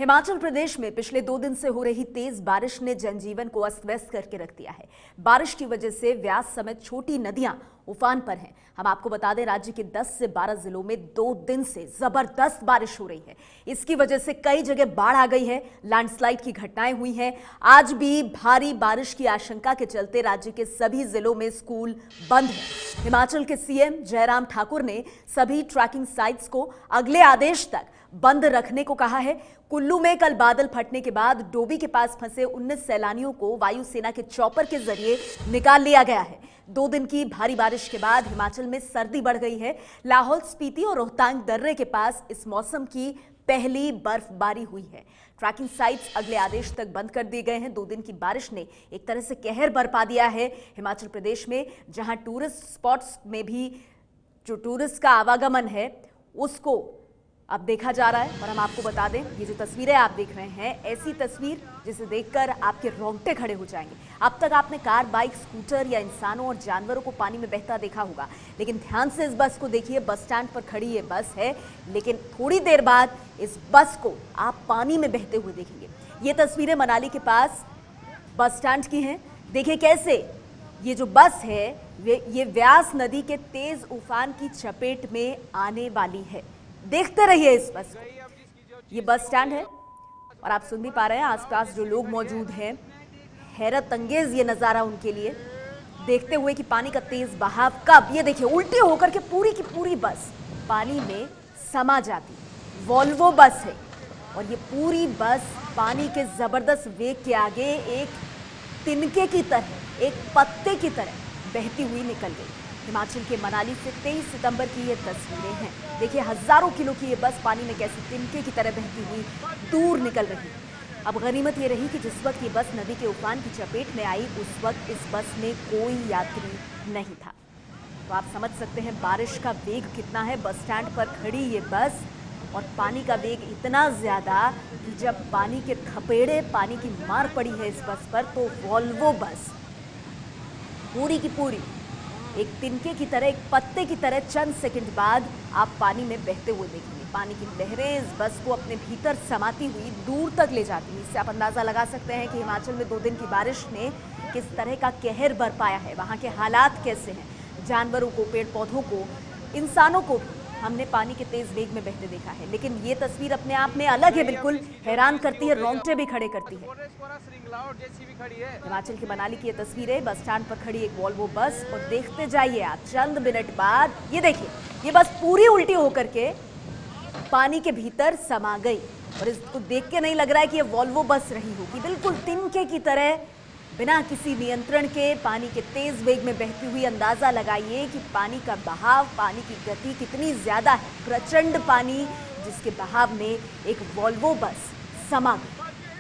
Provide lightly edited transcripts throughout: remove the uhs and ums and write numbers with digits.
हिमाचल प्रदेश में पिछले 2 दिन से हो रही तेज बारिश ने जनजीवन को अस्त व्यस्त करके रख दिया है। बारिश की वजह से व्यास समेत छोटी नदियां उफान पर हैं। हम आपको बता दें, राज्य के 10 से 12 जिलों में 2 दिन से जबरदस्त बारिश हो रही है। इसकी वजह से कई जगह बाढ़ आ गई है, लैंडस्लाइड की घटनाएं हुई हैं। आज भी भारी बारिश की आशंका के चलते राज्य के सभी जिलों में स्कूल बंद है। हिमाचल के सीएम जयराम ठाकुर ने सभी ट्रैकिंग साइट्स को अगले आदेश तक बंद रखने को कहा है। कुल्लू में कल बादल फटने के बाद डोबी के पास फंसे 19 सैलानियों को वायुसेना के चॉपर के जरिए निकाल लिया गया है। 2 दिन की भारी बारिश के बाद हिमाचल में सर्दी बढ़ गई है। लाहौल स्पीति और रोहतांग दर्रे के पास इस मौसम की पहली बर्फबारी हुई है। ट्रैकिंग साइट्स अगले आदेश तक बंद कर दिए गए हैं। 2 दिन की बारिश ने एक तरह से कहर बरपा दिया है हिमाचल प्रदेश में, जहां टूरिस्ट स्पॉट्स में भी जो टूरिस्ट का आवागमन है उसको अब देखा जा रहा है। और हम आपको बता दें, ये जो तस्वीरें आप देख रहे हैं, ऐसी तस्वीर जिसे देखकर आपके रोंगटे खड़े हो जाएंगे। अब तक आपने कार, बाइक, स्कूटर या इंसानों और जानवरों को पानी में बहता देखा होगा, लेकिन ध्यान से इस बस को देखिए। बस स्टैंड पर खड़ी ये बस है, लेकिन थोड़ी देर बाद इस बस को आप पानी में बहते हुए देखेंगे। ये तस्वीरें मनाली के पास बस स्टैंड की हैं। देखिए कैसे ये जो बस है ये व्यास नदी के तेज उफान की चपेट में आने वाली है। देखते रहिए इस बस को। ये बस स्टैंड है और आप सुन भी पा रहे हैं आसपास जो लोग मौजूद हैं, हैरत अंगेज ये नज़ारा उनके लिए, देखते हुए कि पानी का तेज बहाव कब, ये देखिए उल्टी होकर के पूरी की पूरी बस पानी में समा जाती। वॉल्वो बस है और ये पूरी बस पानी के जबरदस्त वेग के आगे एक तिनके की तरह, एक पत्ते की तरह बहती हुई निकल गई। हिमाचल के मनाली से 23 सितंबर की ये तस्वीरें हैं। देखिए हजारों किलो की ये बस पानी में कैसे तिनके की तरह बहती हुई दूर निकल रही है। अब गनीमत ये रही कि जिस वक्त ये बस नदी के उफान की चपेट में आई उस वक्त इस बस में कोई यात्री नहीं था। तो आप समझ सकते हैं बारिश का वेग कितना है। बस स्टैंड पर खड़ी ये बस और पानी का वेग इतना ज्यादा कि जब पानी के थपेड़े, पानी की मार पड़ी है इस बस पर, तो वॉल्वो बस पूरी की पूरी एक तिनके की तरह, एक पत्ते की तरह चंद सेकंड बाद आप पानी में बहते हुए देखेंगे। पानी की लहरें इस बस को अपने भीतर समाती हुई दूर तक ले जाती हैं। इससे आप अंदाजा लगा सकते हैं कि हिमाचल में 2 दिन की बारिश ने किस तरह का कहर बरपाया है। वहाँ के हालात कैसे हैं, जानवरों को, पेड़ पौधों को, इंसानों को हमने पानी के तेज वेग में बहते देखा है। लेकिन ये तस्वीर अपने आप में अलग है, बिल्कुल हैरान करती है, रोंगटे भी खड़े करती है। हिमाचल की मनाली की ये तस्वीरें, बस स्टैंड पर खड़ी एक वॉल्वो बस, और देखते जाइए आप चंद मिनट बाद ये देखिए ये बस पूरी उल्टी होकर के पानी के भीतर समा गई। और इसको देख के नहीं लग रहा है कि ये वॉल्वो बस रही होगी। बिल्कुल तिनके की तरह बिना किसी नियंत्रण के पानी के तेज वेग में बहती हुई। अंदाजा लगाइए कि पानी का बहाव, पानी की गति कितनी ज्यादा है। प्रचंड पानी जिसके बहाव में एक वॉल्वो बस समा गई।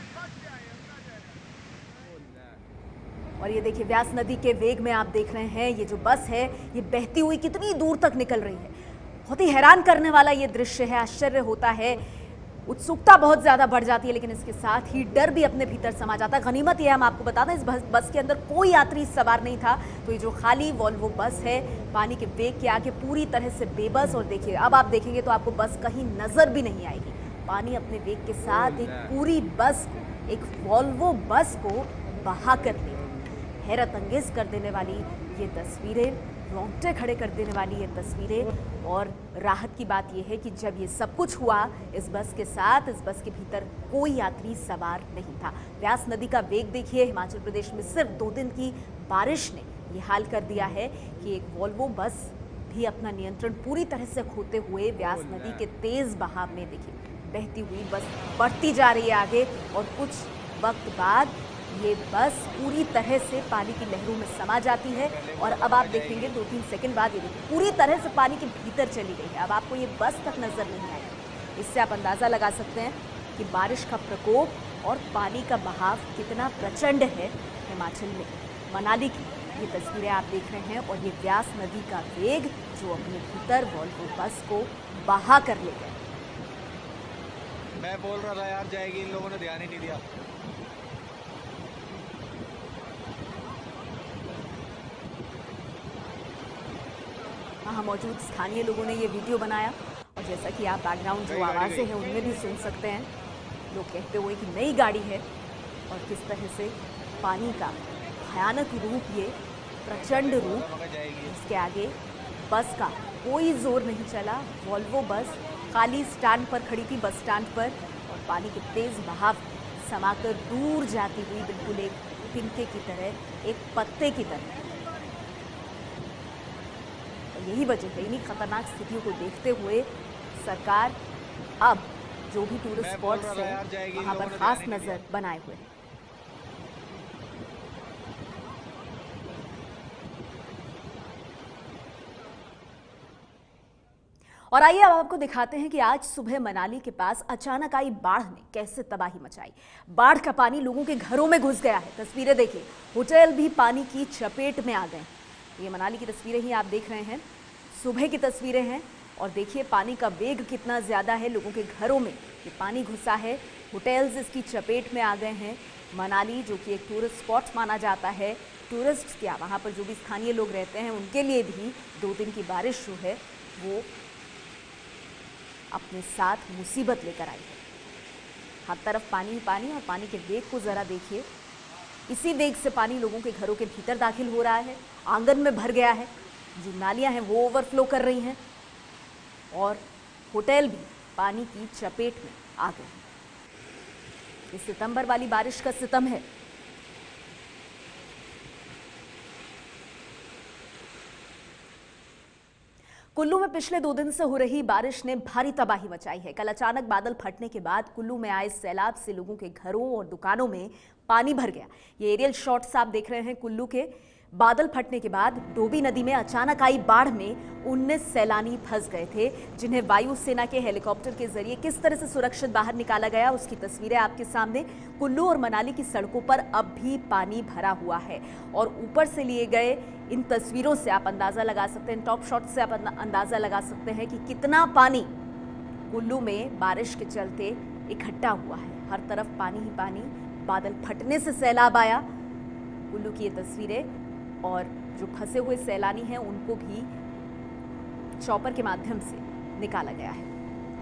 और ये देखिए व्यास नदी के वेग में आप देख रहे हैं ये जो बस है ये बहती हुई कितनी दूर तक निकल रही है। बहुत ही हैरान करने वाला ये दृश्य है। आश्चर्य होता है, उत्सुकता बहुत ज्यादा बढ़ जाती है, लेकिन इसके साथ ही डर भी अपने भीतर समा जाता है। गनीमत ये हम आपको बता दें, इस बस के अंदर कोई यात्री सवार नहीं था। तो ये जो खाली वॉल्वो बस है पानी के वेग के आगे पूरी तरह से बेबस। और देखिए अब आप देखेंगे तो आपको बस कहीं नजर भी नहीं आएगी। पानी अपने वेग के साथ एक पूरी बस को, एक वॉल्वो बस को बहा कर ले। हैरत अंगेज कर देने वाली ये तस्वीरें, रोंगटे खड़े कर देने वाली ये तस्वीरें। और राहत की बात यह है कि जब ये सब कुछ हुआ इस बस के साथ, इस बस के भीतर कोई यात्री सवार नहीं था। व्यास नदी का वेग देखिए। हिमाचल प्रदेश में सिर्फ 2 दिन की बारिश ने ये हाल कर दिया है कि एक वॉल्वो बस भी अपना नियंत्रण पूरी तरह से खोते हुए व्यास नदी के तेज बहाव में देखिए बहती हुई बस बढ़ती जा रही है आगे। और कुछ वक्त बाद ये बस पूरी तरह से पानी की लहरों में समा जाती है। और अब आप देखेंगे 2-3 सेकंड बाद ये देखिए पूरी तरह से पानी के भीतर चली गई है। अब आपको ये बस तक नजर नहीं आएगी। इससे आप अंदाजा लगा सकते हैं कि बारिश का प्रकोप और पानी का बहाव कितना प्रचंड है हिमाचल में। मनाली की ये तस्वीरें आप देख रहे हैं और ये व्यास नदी का वेग जो अपने भीतर वॉल्वो बस को बहा कर ले गए। मैं बोल रहा था यार जाएगी, इन लोगों ने ध्यान ही नहीं दिया। वहाँ मौजूद स्थानीय लोगों ने ये वीडियो बनाया और जैसा कि आप बैकग्राउंड जो आवाज़ें हैं उनमें भी सुन सकते हैं लोग कहते हुए कि नई गाड़ी है, और किस तरह से पानी का भयानक रूप, ये प्रचंड रूप, इसके आगे बस का कोई जोर नहीं चला। वॉल्वो बस खाली स्टैंड पर खड़ी थी, बस स्टैंड पर, और पानी के तेज बहाव समाकर दूर जाती हुई बिल्कुल एक तिनके की तरह, एक पत्ते की तरह। यही वजह है, इन्हीं खतरनाक स्थितियों को देखते हुए सरकार अब जो भी टूरिस्ट स्पॉट्स हैं वहां पर खास नजर बनाए हुए हैं। और आइए अब आपको दिखाते हैं कि आज सुबह मनाली के पास अचानक आई बाढ़ ने कैसे तबाही मचाई। बाढ़ का पानी लोगों के घरों में घुस गया है। तस्वीरें देखिए, होटल भी पानी की चपेट में आ गए। ये मनाली की तस्वीरें ही आप देख रहे हैं, सुबह की तस्वीरें हैं, और देखिए पानी का वेग कितना ज़्यादा है। लोगों के घरों में ये पानी घुसा है, होटल्स इसकी चपेट में आ गए हैं। मनाली जो कि एक टूरिस्ट स्पॉट माना जाता है, टूरिस्ट क्या, वहाँ पर जो भी स्थानीय लोग रहते हैं उनके लिए भी 2 दिन की बारिश जो है वो अपने साथ मुसीबत लेकर आई है। हर तरफ पानी ही पानी, और पानी के वेग को ज़रा देखिए। इसी वेग से पानी लोगों के घरों के भीतर दाखिल हो रहा है, आंगन में भर गया है, जो नालियां हैं वो ओवरफ्लो कर रही हैं, और होटल भी पानी की चपेट में आ गए हैं। ये सितंबर वाली बारिश का सितम है। कुल्लू में पिछले 2 दिन से हो रही बारिश ने भारी तबाही मचाई है। कल अचानक बादल फटने के बाद कुल्लू में आए सैलाब से लोगों के घरों और दुकानों में पानी भर गया। ये एरियल शॉट्स आप देख रहे हैं कुल्लू के। बादल फटने के बाद डोबी नदी में अचानक आई बाढ़ में 19 सैलानी फंस गए थे, जिन्हें वायुसेना के हेलीकॉप्टर के जरिए किस तरह से सुरक्षित बाहर निकाला गया, उसकी तस्वीरें आपके सामने। कुल्लू और मनाली की सड़कों पर अब भी पानी भरा हुआ है, और ऊपर से लिए गए इन तस्वीरों से आप अंदाजा लगा सकते हैं, टॉप शॉट से आप अंदाजा लगा सकते हैं कि कितना पानी कुल्लू में बारिश के चलते इकट्ठा हुआ है। हर तरफ पानी ही पानी, बादल फटने से सैलाब आया। कुल्लू की ये तस्वीरें, और जो फंसे हुए सैलानी हैं उनको भी चॉपर के माध्यम से निकाला गया है।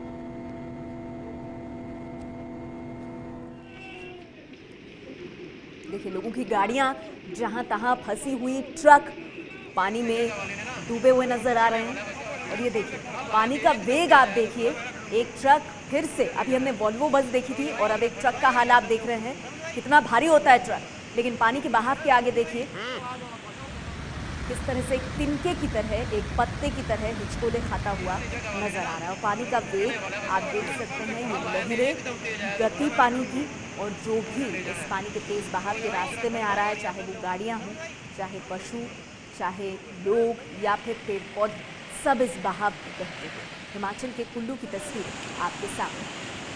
देखिए लोगों की गाड़ियां जहां तहां फंसी हुई, ट्रक पानी में डूबे हुए नजर आ रहे हैं। और ये देखिए पानी का वेग आप देखिए, एक ट्रक फिर से, अभी हमने वॉल्वो बस देखी थी और अब एक ट्रक का हाल आप देख रहे हैं, कितना भारी होता है ट्रक, लेकिन पानी के बहाव के आगे देखिए किस तरह से एक तिनके की तरह, एक पत्ते की तरह हिचकोले खाता हुआ नजर आ रहा है। और पानी का वेग आप देख सकते हैं, ये लहरें, गति पानी की, और जो भी इस पानी के तेज बहाव के रास्ते में आ रहा है, चाहे वो गाड़ियां हों, चाहे पशु, चाहे लोग या फिर पेड़ पौधे, सब इस बहाव को बहते हुए। हिमाचल के कुल्लू की तस्वीर आपके सामने।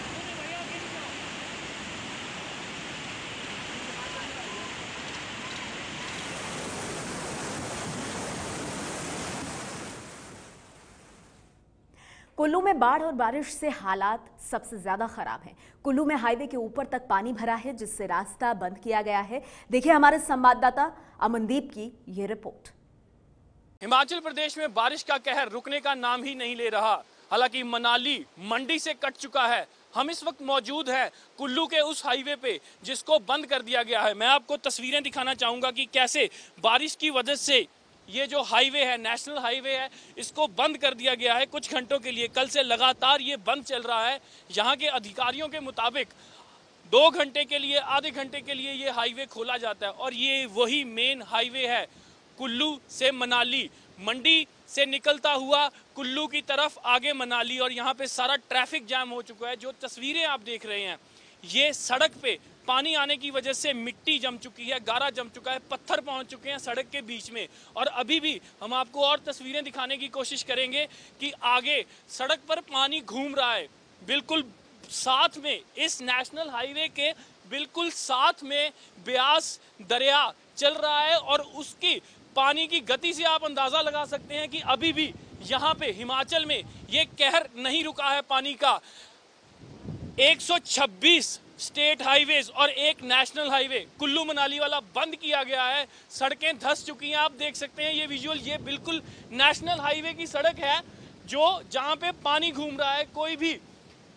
कुल्लू में बाढ़ और बारिश से हालात सबसे ज्यादा खराब हैं। कुल्लू में हाईवे के ऊपर तक पानी भरा है, जिससे रास्ता बंद किया गया है। देखिए हमारे संवाददाता अमनदीप की ये रिपोर्ट। हिमाचल प्रदेश में बारिश का कहर रुकने का नाम ही नहीं ले रहा। हालांकि मनाली मंडी से कट चुका है। हम इस वक्त मौजूद हैं कुल्लू के उस हाईवे पे जिसको बंद कर दिया गया है। मैं आपको तस्वीरें दिखाना चाहूंगा कि कैसे बारिश की वजह से ये जो हाईवे है, नेशनल हाईवे है, इसको बंद कर दिया गया है कुछ घंटों के लिए। कल से लगातार ये बंद चल रहा है। यहाँ के अधिकारियों के मुताबिक 2 घंटे के लिए, आधे घंटे के लिए ये हाईवे खोला जाता है, और ये वही मेन हाईवे है कुल्लू से मनाली। मंडी से निकलता हुआ कुल्लू की तरफ आगे मनाली, और यहाँ पे सारा ट्रैफिक जाम हो चुका है। जो तस्वीरें आप देख रहे हैं, ये सड़क पे पानी आने की वजह से मिट्टी जम चुकी है, गारा जम चुका है, पत्थर पहुंच चुके हैं सड़क के बीच में। और अभी भी हम आपको और तस्वीरें दिखाने की कोशिश करेंगे कि आगे सड़क पर पानी घूम रहा है। बिल्कुल साथ में, इस नेशनल हाईवे के बिल्कुल साथ में ब्यास दरिया चल रहा है, और उसकी पानी की गति से आप अंदाजा लगा सकते हैं कि अभी भी यहाँ पे हिमाचल में ये कहर नहीं रुका है पानी का। 126 स्टेट हाईवेज और एक नेशनल हाईवे कुल्लू मनाली वाला बंद किया गया है। सड़कें धंस चुकी हैं, आप देख सकते हैं ये विजुअल। ये बिल्कुल नेशनल हाईवे की सड़क है, जो जहां पे पानी घूम रहा है। कोई भी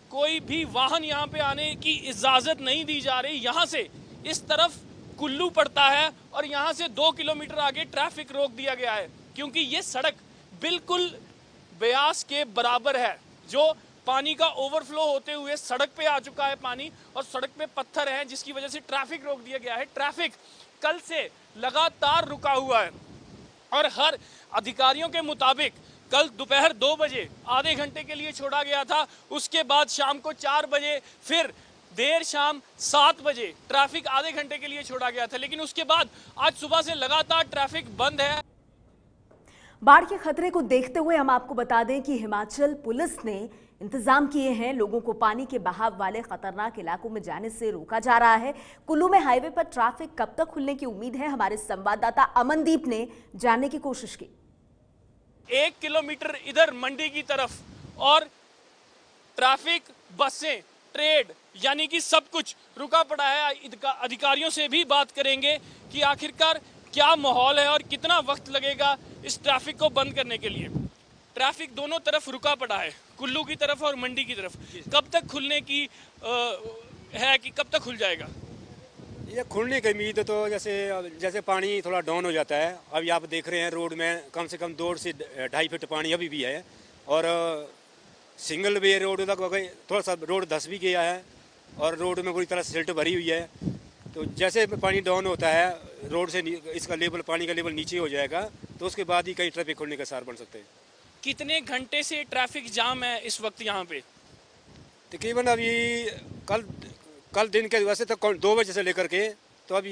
कोई भी वाहन यहाँ पे आने की इजाजत नहीं दी जा रही। यहाँ से इस तरफ कुल्लू पड़ता है और यहाँ से 2 किलोमीटर आगे ट्रैफिक रोक दिया गया है, क्योंकि ये सड़क बिल्कुल ब्यास के बराबर है। जो पानी का ओवरफ्लो होते हुए सड़क पे आ चुका है पानी, और सड़क पे पत्थर हैं, जिसकी वजह से ट्रैफिक रोक दिया गया है। ट्रैफिक कल से लगातार रुका हुआ है और हर अधिकारियों के मुताबिक कल दोपहर 2 बजे आधे घंटे के लिए छोड़ा गया था। उसके बाद शाम को 4 बजे, फिर देर शाम 7 बजे ट्रैफिक आधे घंटे के लिए छोड़ा गया था, लेकिन उसके बाद आज सुबह से लगातार ट्रैफिक बंद है। बाढ़ के खतरे को देखते हुए हम आपको बता दें कि हिमाचल पुलिस ने इंतजाम किए हैं। लोगों को पानी के बहाव वाले खतरनाक इलाकों में जाने से रोका जा रहा है। कुल्लू में हाईवे पर ट्रैफिक कब तक खुलने की उम्मीद है, हमारे संवाददाता अमनदीप ने जानने की कोशिश की। 1 किलोमीटर इधर मंडी की तरफ और ट्रैफिक, बसें, ट्रेड, यानी कि सब कुछ रुका पड़ा है। अधिकारियों से भी बात करेंगे कि आखिरकार क्या माहौल है और कितना वक्त लगेगा इस ट्रैफिक को बंद करने के लिए। ट्रैफिक दोनों तरफ रुका पड़ा है, कुल्लू की तरफ और मंडी की तरफ। कब तक खुलने की है कि कब तक खुल जाएगा? ये खुलने की उम्मीद तो जैसे पानी थोड़ा डाउन हो जाता है। अभी आप देख रहे हैं रोड में कम से कम 2 से 2.5 फीट पानी अभी भी है, और सिंगल वे रोड तक थोड़ा सा रोड धंस भी गया है और रोड में पूरी तरह सिल्ट भरी हुई है। तो जैसे पानी डाउन होता है रोड से, इसका लेवल, पानी का लेवल नीचे हो जाएगा, तो उसके बाद ही कहीं ट्रैफिक खुलने का सार बन सकते हैं। कितने घंटे से ट्रैफिक जाम है इस वक्त यहाँ पे? तकरीबन अभी कल दिन के वैसे तो 2 बजे से लेकर के तो अभी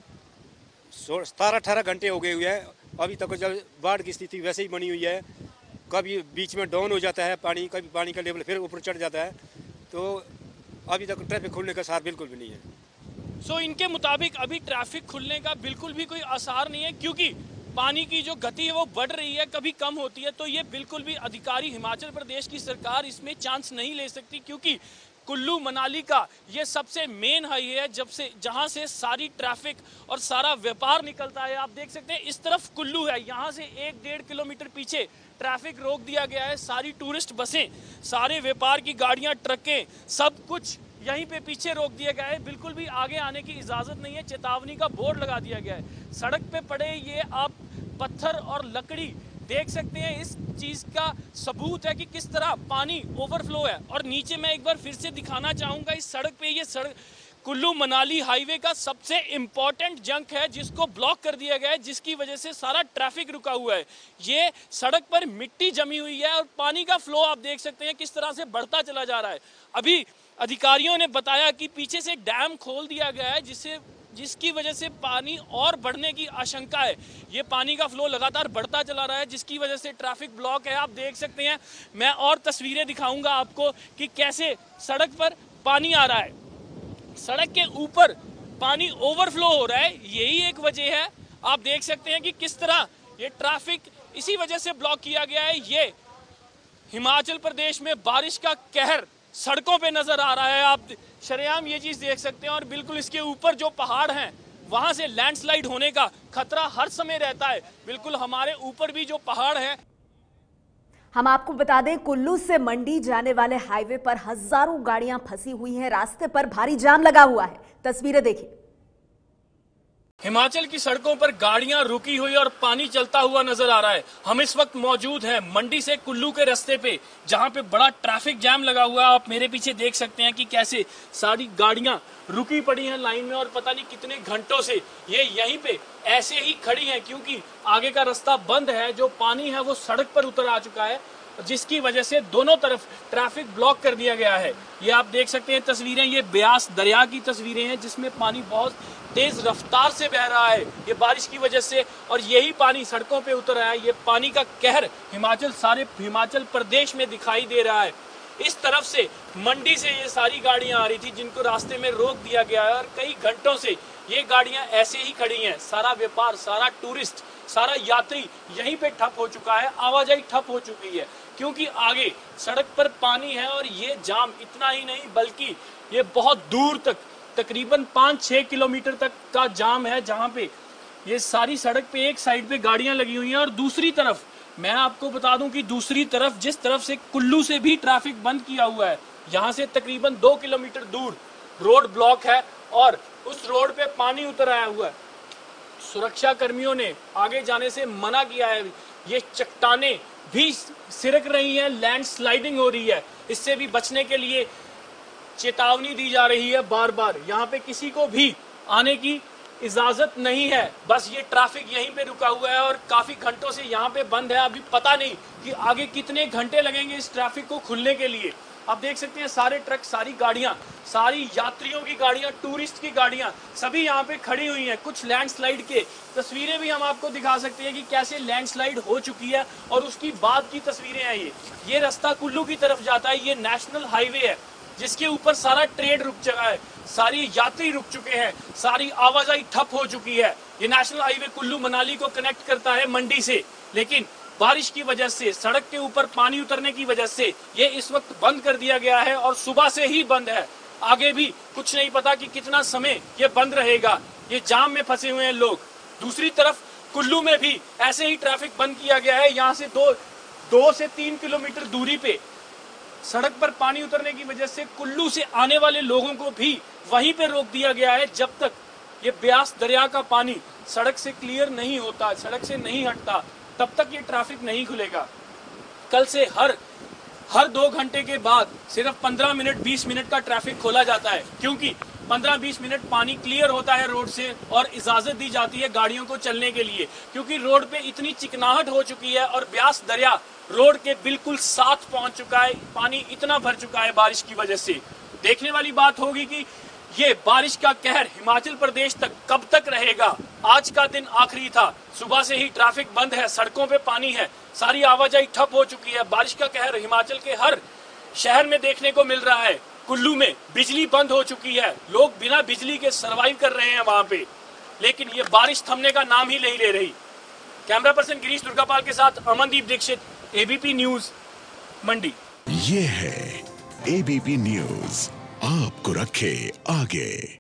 17-18 घंटे हो गए हुए हैं। अभी तक जब बाढ़ की स्थिति वैसे ही बनी हुई है, कभी बीच में डाउन हो जाता है पानी, कभी पानी का लेवल फिर ऊपर चढ़ जाता है, तो अभी तक ट्रैफिक खुलने का सार बिल्कुल भी नहीं है। इनके मुताबिक अभी ट्रैफिक खुलने का बिल्कुल भी कोई आसार नहीं है, क्योंकि पानी की जो गति है वो बढ़ रही है, कभी कम होती है। तो ये बिल्कुल भी अधिकारी, हिमाचल प्रदेश की सरकार इसमें चांस नहीं ले सकती, क्योंकि कुल्लू मनाली का ये सबसे मेन हाईवे है जहां से सारी ट्रैफिक और सारा व्यापार निकलता है। आप देख सकते हैं इस तरफ कुल्लू है, यहाँ से 1-1.5 किलोमीटर पीछे ट्रैफिक रोक दिया गया है। सारी टूरिस्ट बसें, सारे व्यापार की गाड़ियां, ट्रकें, सब कुछ यहीं पे पीछे रोक दिया गया है। बिल्कुल भी आगे आने की इजाजत नहीं है। चेतावनी का बोर्ड लगा दिया गया है। सड़क पे पड़े ये आप पत्थर और लकड़ी देख सकते हैं। इस चीज का सबूत है कि किस तरह पानी ओवरफ्लो है। और नीचे मैं एक बार फिर से दिखाना चाहूंगा इस सड़क पे, ये सड़क कुल्लू मनाली हाईवे का सबसे इंपॉर्टेंट जंक है, जिसको ब्लॉक कर दिया गया है, जिसकी वजह से सारा ट्रैफिक रुका हुआ है। ये सड़क पर मिट्टी जमी हुई है और पानी का फ्लो आप देख सकते हैं किस तरह से बढ़ता चला जा रहा है। अभी अधिकारियों ने बताया कि पीछे से डैम खोल दिया गया है, जिसकी वजह से पानी और बढ़ने की आशंका है। ये पानी का फ्लो लगातार बढ़ता चला रहा है, जिसकी वजह से ट्रैफिक ब्लॉक है। आप देख सकते हैं, मैं और तस्वीरें दिखाऊंगा आपको कि कैसे सड़क पर पानी आ रहा है। सड़क के ऊपर पानी ओवरफ्लो हो रहा है, यही एक वजह है। आप देख सकते हैं कि किस तरह ये ट्रैफिक इसी वजह से ब्लॉक किया गया है। ये हिमाचल प्रदेश में बारिश का कहर सड़कों पे नजर आ रहा है। आप शरेआम ये चीज देख सकते हैं, और बिल्कुल इसके ऊपर जो पहाड़ हैं वहां से लैंडस्लाइड होने का खतरा हर समय रहता है। बिल्कुल हमारे ऊपर भी जो पहाड़ है। हम आपको बता दें, कुल्लू से मंडी जाने वाले हाईवे पर हजारों गाड़ियां फंसी हुई हैं। रास्ते पर भारी जाम लगा हुआ है। तस्वीरें देखिए। हिमाचल की सड़कों पर गाड़ियां रुकी हुई और पानी चलता हुआ नजर आ रहा है। हम इस वक्त मौजूद हैं मंडी से कुल्लू के रास्ते पे, जहां पे बड़ा ट्रैफिक जैम लगा हुआ है। आप मेरे पीछे देख सकते हैं कि कैसे सारी गाड़ियां रुकी पड़ी हैं लाइन में, और पता नहीं कितने घंटों से ये यहीं पे ऐसे ही खड़ी हैं, क्योंकि आगे का रास्ता बंद है। जो पानी है वो सड़क पर उतर आ चुका है, जिसकी वजह से दोनों तरफ ट्रैफिक ब्लॉक कर दिया गया है। ये आप देख सकते हैं तस्वीरें, ये ब्यास दरिया की तस्वीरें हैं, जिसमें पानी बहुत तेज रफ्तार से बह रहा है ये बारिश की वजह से, और यही पानी सड़कों पे उतर आया है। ये पानी का कहर हिमाचल प्रदेश में दिखाई दे रहा है। इस तरफ से मंडी से ये सारी गाड़ियां आ रही थी, जिनको रास्ते में रोक दिया गया है, और कई घंटों से ये गाड़ियां ऐसे ही खड़ी हैं। सारा व्यापार, सारा टूरिस्ट, सारा यात्री यहीं पे ठप हो चुका है। आवाजाही ठप हो चुकी है, क्योंकि आगे सड़क पर पानी है। और ये जाम इतना ही नहीं, बल्कि ये बहुत दूर तक, तकरीबन 5-6 किलोमीटर तक का जाम है, जहां पे ये सारी सड़क पे एक साइड पे गाड़ियां लगी हुई हैं, और दूसरी तरफ मैं आपको बता दूं कि दूसरी तरफ, जिस तरफ से कुल्लू से भी ट्रैफिक बंद किया हुआ है, यहाँ से तकरीबन 2 किलोमीटर दूर रोड ब्लॉक है और उस रोड पे पानी उतर आया हुआ है। सुरक्षा कर्मियों ने आगे जाने से मना किया है। ये चट्टानें भी सिरक रही हैं, लैंड स्लाइडिंग हो रही है। इससे भी बचने के लिए चेतावनी दी जा रही है बार बार। यहाँ पे किसी को भी आने की इजाजत नहीं है। बस ये ट्रैफिक यहीं पे रुका हुआ है और काफी घंटों से यहाँ पे बंद है। अभी पता नहीं कि आगे कितने घंटे लगेंगे इस ट्रैफिक को खुलने के लिए। आप देख सकते हैं सारे ट्रक, सारी गाड़ियां, सारी यात्रियों की गाड़ियां, टूरिस्ट की गाड़ियां सभी यहाँ पे खड़ी हुई हैं। कुछ लैंडस्लाइड के तस्वीरें भी हम आपको दिखा सकते हैं कि कैसे लैंडस्लाइड हो चुकी है और उसकी बाद की तस्वीरें हैं। ये रास्ता कुल्लू की तरफ जाता है। ये नेशनल हाईवे है जिसके ऊपर सारा ट्रेड रुक चुका है, सारी यात्री रुक चुके हैं, सारी आवाजाही ठप हो चुकी है। ये नेशनल हाईवे कुल्लू मनाली को कनेक्ट करता है मंडी से, लेकिन बारिश की वजह से, सड़क के ऊपर पानी उतरने की वजह से ये इस वक्त बंद कर दिया गया है और सुबह से ही बंद है। आगे भी कुछ नहीं पता कि कितना समय ये बंद रहेगा। ये जाम में फंसे हुए हैं लोग। दूसरी तरफ कुल्लू में भी ऐसे ही ट्रैफिक बंद किया गया है। यहाँ से 2 से 3 किलोमीटर दूरी पे सड़क पर पानी उतरने की वजह से कुल्लू से आने वाले लोगों को भी वहीं पे रोक दिया गया है। जब तक ये ब्यास दरिया का पानी सड़क से क्लियर नहीं होता, सड़क से नहीं हटता, तब तक ये ट्रैफिक नहीं खुलेगा। कल से हर 2 घंटे के बाद सिर्फ 15 मिनट 20 मिनट का ट्रैफिक खोला जाता है, क्योंकि 15-20 मिनट पानी क्लियर होता है रोड से और इजाजत दी जाती है गाड़ियों को चलने के लिए, क्योंकि रोड पे इतनी चिकनाहट हो चुकी है और ब्यास दरिया रोड के बिल्कुल साथ पहुंच चुका है। पानी इतना भर चुका है बारिश की वजह से। देखने वाली बात होगी कि ये बारिश का कहर हिमाचल प्रदेश तक कब तक रहेगा। आज का दिन आखिरी था, सुबह से ही ट्रैफिक बंद है, सड़कों पे पानी है, सारी आवाजाही ठप हो चुकी है। बारिश का कहर हिमाचल के हर शहर में देखने को मिल रहा है। कुल्लू में बिजली बंद हो चुकी है, लोग बिना बिजली के सरवाइव कर रहे हैं वहां पे, लेकिन ये बारिश थमने का नाम ही नहीं ले रही। कैमरा पर्सन गिरीश दुर्गापाल के साथ अमनदीप दीक्षित, एबीपी न्यूज, मंडी। ये है एबीपी न्यूज, आपको रखे आगे।